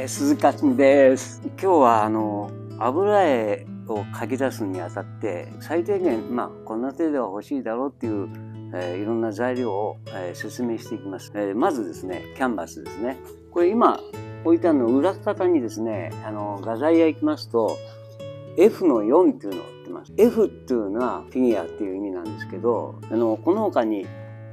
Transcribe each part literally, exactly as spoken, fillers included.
えー、鈴勝です。今日はあの油絵を描き出すにあたって最低限まあこんな手では欲しいだろうっていう、えー、いろんな材料を、えー、説明していきます。えー、まずですね、キャンバスですね。これ今置いてあるの裏方にですね、あの画材屋行きますと エフのよんっていうのを売ってます。F っていうのはフィギュアっていう意味なんですけど、あのこの他に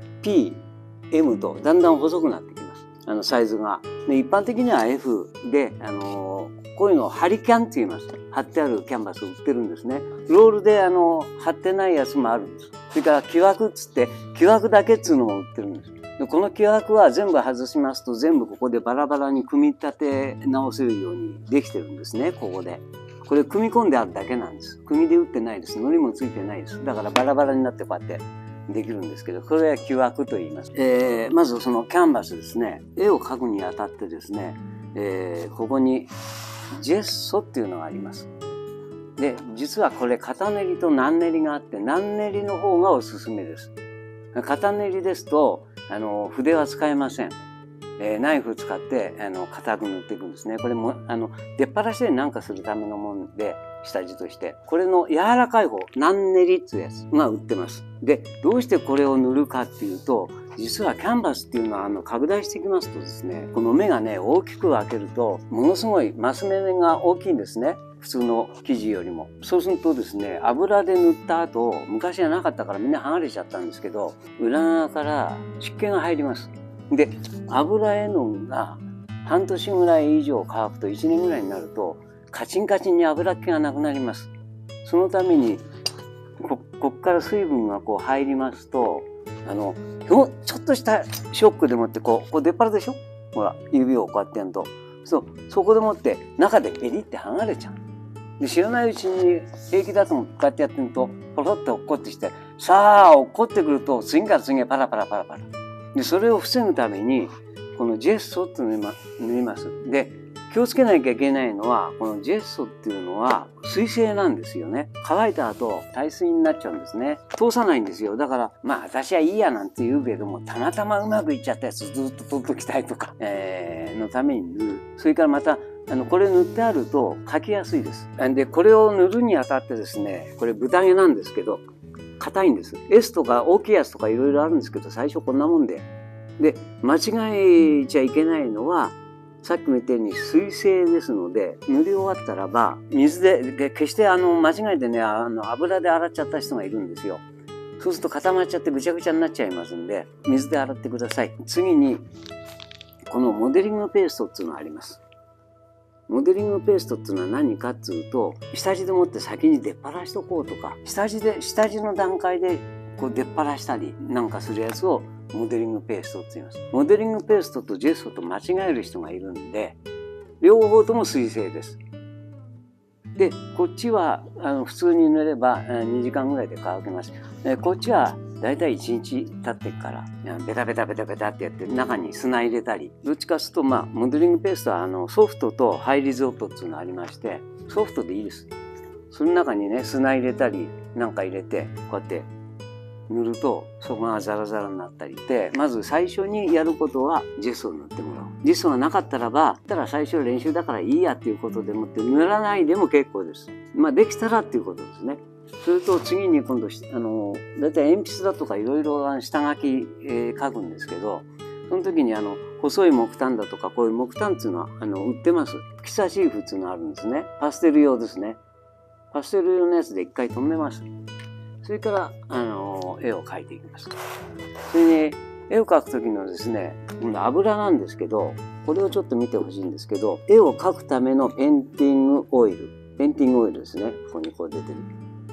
P、エム とだんだん細くなってきます。あのサイズが。で一般的には エフ で、あのー、こういうのを貼りキャンって言います。貼ってあるキャンバスを売ってるんですね。ロールであの貼ってないやつもあるんです。それから木枠っつって木枠だけっつうのも売ってるんです。でこの木枠は全部外しますと全部ここでバラバラに組み立て直せるようにできてるんですね。ここで。これ組み込んであるだけなんです。組で打ってないです。糊もついてないです。だからバラバラになってこうやってできるんですけど、これは木枠と言います。えー、まずそのキャンバスですね。絵を描くにあたってですね、えー、ここにジェッソっていうのがあります。で、実はこれ片練りと難練りがあって、難練りの方がおすすめです。片練りですと、あの、筆は使えません。えー、ナイフ使って、あの、硬く塗っていくんですね。これも、あの、出っ放しで何かするためのもんで、下地として。これの柔らかい方、難練りっていうやつが売ってます。で、どうしてこれを塗るかっていうと、実はキャンバスっていうのは、あの、拡大していきますとですね、この目がね、大きく開けると、ものすごいマス目が大きいんですね。普通の生地よりも。そうするとですね、油で塗った後、昔はなかったからみんな剥がれちゃったんですけど、裏側から湿気が入ります。で、油絵の具が半年ぐらい以上乾くといちねんぐらいになると、カチンカチンに油っ気がなくなります。そのために、こ、こっから水分がこう入りますと、あの、ちょっとしたショックでもってこう、こう出っ張るでしょ？ほら、指をこうやってやると。そう、そこでもって中でペリって剥がれちゃう。で知らないうちに平気だと思ってこうやってやってると、ポロッと落っこってきて、さあ、落っこってくると、次から次へパラパラパラパラ。で、それを防ぐために、このジェッソって塗ります。で、気をつけなきゃいけないのは、このジェッソっていうのは水性なんですよね。乾いた後、耐水になっちゃうんですね。通さないんですよ。だから、まあ私はいいやなんて言うけども、たまたまうまくいっちゃったやつずっと取っときたいとか、えー、のために塗る。それからまた、あの、これ塗ってあると描きやすいです。で、これを塗るにあたってですね、これ豚毛なんですけど、硬いんです。S とか大きいやつとかいろいろあるんですけど、最初こんなもんで。で、間違えちゃいけないのは、さっきも言ったように水性ですので、塗り終わったらば、水で、決してあの、間違えてね、あの、油で洗っちゃった人がいるんですよ。そうすると固まっちゃってぐちゃぐちゃになっちゃいますんで、水で洗ってください。次に、このモデリングペーストっていうのがあります。モデリングペーストっていうのは何かっていうと、下地でもって先に出っ張らしとこうとか、下地で、下地の段階でこう出っ張らしたりなんかするやつをモデリングペーストって言います。モデリングペーストとジェッソと間違える人がいるんで、両方とも水性です。で、こっちはあの普通に塗ればにじかんぐらいで乾けます。こっちはだいたいいちにち経ってからベタベタベタベタってやって中に砂入れたり、どっちかするとまあモデリングペーストはあのソフトとハイリゾートっていうのがありまして、ソフトでいいです。その中にね砂入れたりなんか入れてこうやって塗るとそこがザラザラになったりで、まず最初にやることはジェッソを塗ってもらう。ジェッソがなかったらば、ただ最初練習だからいいやっていうことでもって塗らないでも結構です。まあできたらっていうことですね。それと次に今度あのだいたい鉛筆だとかいろいろ下書き、えー、書くんですけど、その時にあの細い木炭だとかこういう木炭っていうのはあの売ってます。ピサシーフっていうのがあるんですね。パステル用ですね。パステル用のやつで一回止めます。それから、あの、絵を描いていきます。それで、絵を描くときのですね、油なんですけど、これをちょっと見てほしいんですけど、絵を描くためのペンティングオイル。ペンティングオイルですね。ここにこう出てる。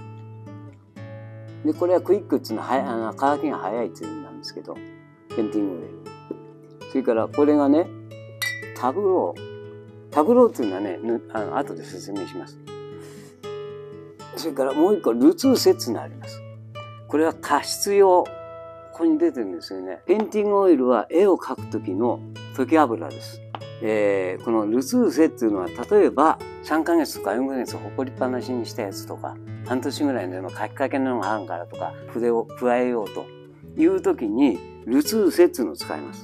で、これはクイックっていうのは、はあの乾きが早いっていう意味なんですけど、ペンティングオイル。それから、これがね、タブロー。タブローっていうのはね、あの後で説明します。それからもう一個、ルツーセツがあります。これは加湿用。ここに出てるんですよね。ペンティングオイルは絵を描くときの溶き油です。えー、このルツーセっていうのは、例えばさんかげつとかよんかげつほこりっぱなしにしたやつとか、半年ぐらいの書きかけのがあるからとか、筆を加えようというときに、ルツーセっていうのを使います。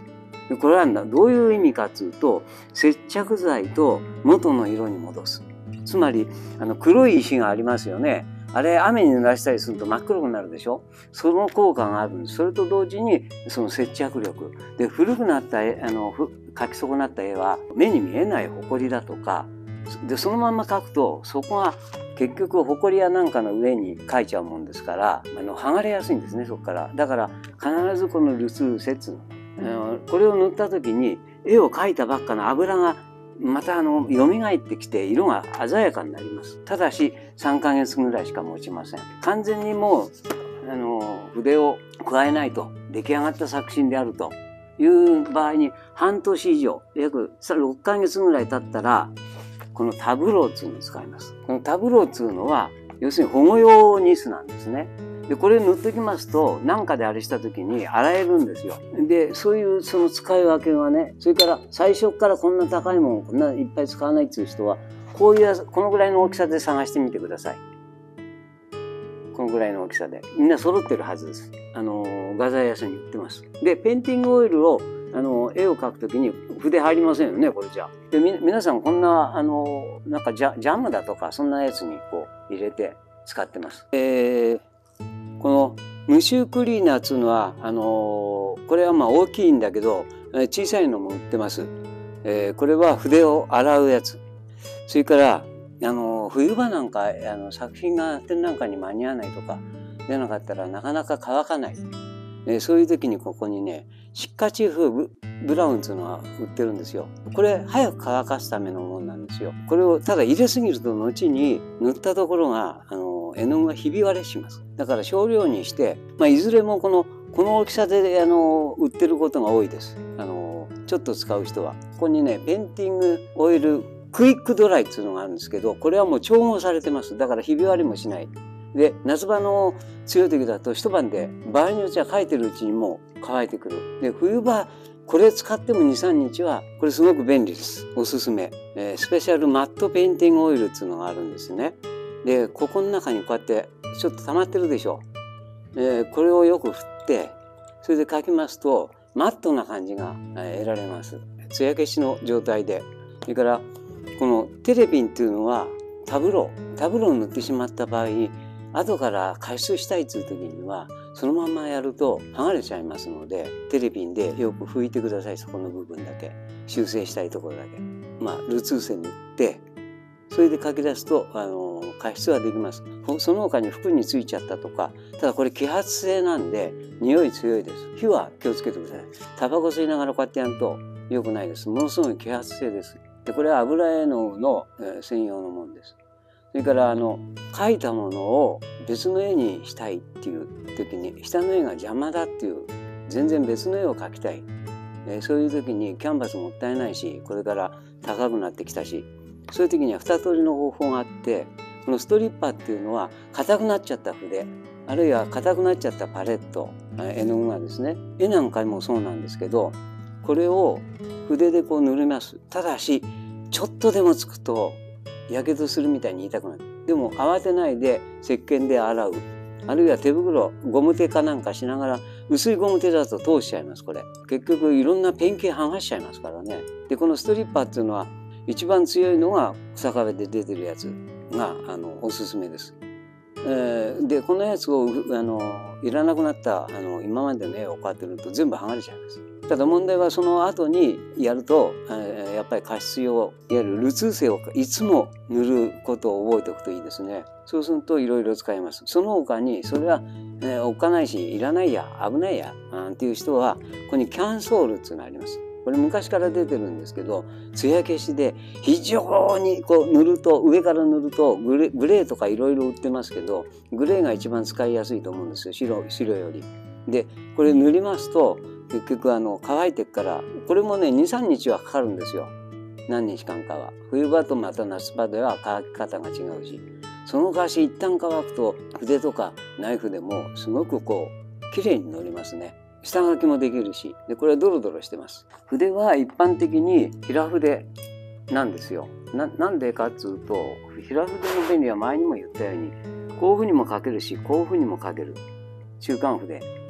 でこれはどういう意味かっつうと、接着剤と元の色に戻す。つまりあの黒い石がありますよね。あれ雨に濡らしたりすると真っ黒くなるでしょ。その効果があるんです。それと同時にその接着力で、古くなった絵、あの描き損なった絵は目に見えない埃だとかで、そのまま描くとそこが結局埃やなんかの上に描いちゃうもんですから、あの剥がれやすいんですね、そこから。だから必ずこのルツーセツ、これを塗った時に絵を描いたばっかの油がまたあの蘇ってきて色が鮮やかになります。ただしさんかげつぐらいしか持ちません。完全にもうあの筆を加えないと出来上がった作品であるという場合に、半年以上約ろっかげつぐらい経ったらこのタブローっていうのを使います。このタブローっていうのは要するに保護用ニスなんですね。でこれ塗っておきますと何かであれした時に洗えるんですよ。でそういうその使い分けはね、それから最初からこんな高いものこんないっぱい使わないっていう人はこういうこのぐらいの大きさで探してみてください。このぐらいの大きさでみんな揃ってるはずです。あの画材屋さんに売ってます。でペインティングオイルをあの絵を描くときに筆入りませんよね、これじゃ。でみ皆さんこんなあのなんかジャジャムだとかそんなやつにこう入れて使ってます。えーこの無臭クリーナーっていうのはあのー、これはまあ大きいんだけど小さいのも売ってます。えー、これは筆を洗うやつ。それからあのー、冬場なんかあの作品が展覧会に間に合わないとか出なかったらなかなか乾かない。えー、そういう時にここにね湿化チーフブブラウンっていうのが売ってるんですよ。これ早く乾かすためのものなんですよ。これをただ入れすぎると後に塗ったところがあの絵の具がひび割れします。だから少量にして、まあ、いずれもこのこの大きさであの売ってることが多いです。あのちょっと使う人はここにねペインティングオイルクイックドライっていうのがあるんですけど、これはもう調合されてます。だからひび割れもしない。で夏場の強い時だと一晩で場合によっては描いてるうちにもう乾いてくる。で冬場これ使ってもにさんにちはこれすごく便利です。おすすめ、えー、スペシャルマットペインティングオイルっていうのがあるんですね。でここの中にこうやってちょっと溜まってるでしょ。えー、これをよく振ってそれで描きますとマットな感じが得られます。艶消しの状態で。それからこのテレビンっていうのはタブロータブローを塗ってしまった場合後から加湿したいっていう時にはそのままやると剥がれちゃいますので、テレビでよく拭いてください。そこの部分だけ修正したいところだけまあルツーセ塗ってそれで書き出すとあの加湿はできます。その他に服についちゃったとか、ただこれ揮発性なんで匂い強いです。火は気をつけてください。タバコ吸いながらこうやってやると良くないです。ものすごい揮発性です。でこれは油絵の具の、えー、専用のものです。それからあの描いたものを別の絵にしたいっていう時に下の絵が邪魔だっていう全然別の絵を描きたい、えー、そういう時にキャンバスもったいないしこれから高くなってきたしそういう時には二通りの方法があって、このストリッパーっていうのは硬くなっちゃった筆あるいは硬くなっちゃったパレット絵の具がですね、絵なんかもそうなんですけどこれを筆でこう塗ります。ただしちょっとでもつくとやけどするみたいに痛くなる。でも慌てないで石鹸で洗う、あるいは手袋ゴム手かなんかしながら、薄いゴム手だと通しちゃいます。これ結局いろんなペンキ剥がしちゃいますからね。でこのストリッパーっていうのは一番強いのが草壁で出てるやつがあのおすすめです。えー、でこのやつをあのいらなくなったあの今までの絵をこうやって塗ると全部剥がれちゃいます。ただ問題はその後にやると、えー、やっぱり加湿用いわゆるルツーセをいつも塗ることを覚えておくといいですね。そうするといろいろ使えます。その他にそれは、えー、おっかないしいらないや危ないやなんていう人はここにキャンソールっていうのがあります。これ昔から出てるんですけど艶消しで非常にこう塗ると上から塗るとグレー、グレーとかいろいろ売ってますけどグレーが一番使いやすいと思うんですよ、 白, 白より。でこれ塗りますと結局あの乾いてからこれもねにさんにちはかかるんですよ。何日間かは。冬場とまた夏場では乾き方が違うし、その代わし一旦乾くと筆とかナイフでもすごくこう綺麗に塗れますね。下書きもできるし、でこれはドロドロしてます。筆は一般的に平筆なんですよ。な, なんでかっつうと平筆の便利は前にも言ったようにこういうふうにも書けるしこういうふうにも書ける中間筆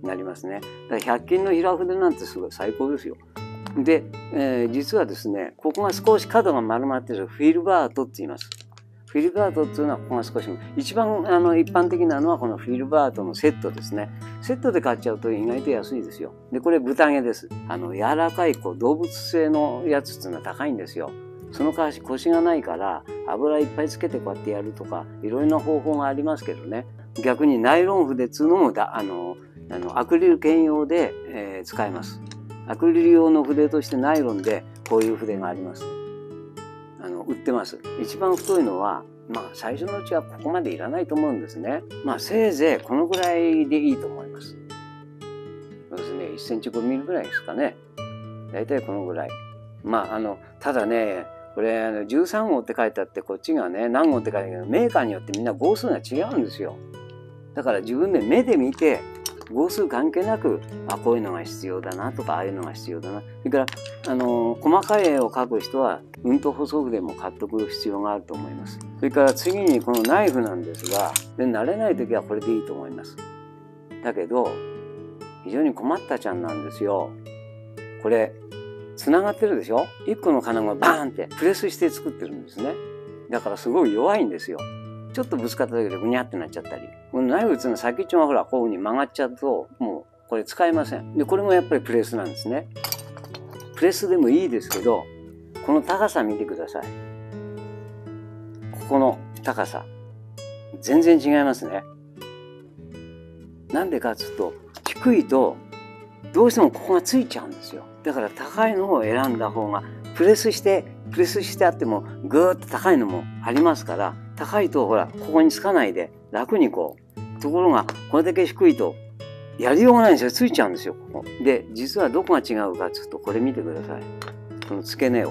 なりますね。だからひゃく均の平筆なんてすごい最高ですよ。で、えー、実はですね、ここが少し角が丸まってるフィルバートって言います。フィルバートっていうのはここが少し一番あの一般的なのはこのフィルバートのセットですね。セットで買っちゃうと意外と安いですよ。でこれ豚毛です。あの柔らかいこう動物性のやつっていうのは高いんですよ。その代わり腰がないから油いっぱいつけてこうやってやるとかいろいろな方法がありますけどね。逆にナイロン筆っつうのもだあのあのアクリル兼用で、えー、使えます。アクリル用の筆としてナイロンでこういう筆があります。あの売ってます。一番太いのはまあ最初のうちはここまでいらないと思うんですね。まあせいぜいこのぐらいでいいと思います。そうですね、いっセンチごミリぐらいですかね。だいたいこのぐらい。まああのただね、これあのじゅうさん号って書いてあってこっちがね何号って書いてあるけどメーカーによってみんな号数が違うんですよ。だから自分で目で見て号数関係なくあこういうのが必要だなとかああいうのが必要だな。それからあの細かい絵を描く人はうんと細筆も買っとく必要があると思います。それから次にこのナイフなんですが、で慣れない時はこれでいいと思います。だけど非常に困ったちゃんなんですよ。これつながってるでしょ。いっこの金具がバーンってプレスして作ってるんですね。だからすごい弱いんですよ。ちょっとぶつかっただけでぐにゃってなっちゃったり。このナイフっていうのは先っちょがほらこういうふうに曲がっちゃうともうこれ使えません。でこれもやっぱりプレスなんですね。プレスでもいいですけどこの高さ見てください。ここの高さ全然違いますね。なんでかっつうと低いとどうしてもここがついちゃうんですよ。だから高いのを選んだ方がプレスしてプレスしてあってもぐーっと高いのもありますから、高いとほらここにつかないで楽にこう。ところがこれだけ低いとやりようがないんですよ。ついちゃうんですよここ。で実はどこが違うかっつうとこれ見てください。この付け根を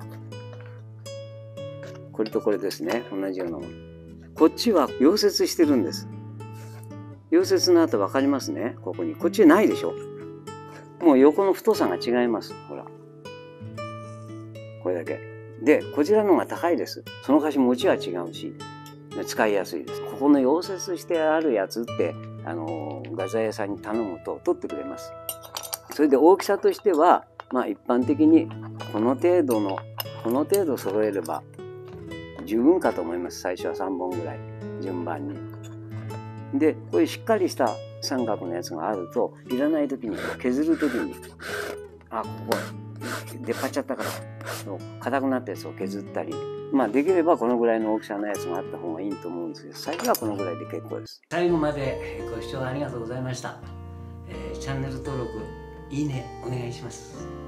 これとこれですね、同じようなもの。こっちは溶接してるんです。溶接の後分かりますね。ここにこっちないでしょ。もう横の太さが違います。ほらこれだけでこちらの方が高いです。そのかし持ちは違うし使いやすいです。ここの溶接してあるやつってあの画材屋さんに頼むと取ってくれます。それで大きさとしてはまあ一般的にこの程度のこの程度揃えれば十分かと思います。最初はさんぼんぐらい順番に。でこういうしっかりした三角のやつがあるといらない時に削る時にあここ出っ張っちゃったから硬くなったやつを削ったり、まあできればこのぐらいの大きさのやつがあった方がいいと思うんですけど、最初はこのぐらいで結構です。最後までご視聴ありがとうございました。えー、チャンネル登録いいねお願いします。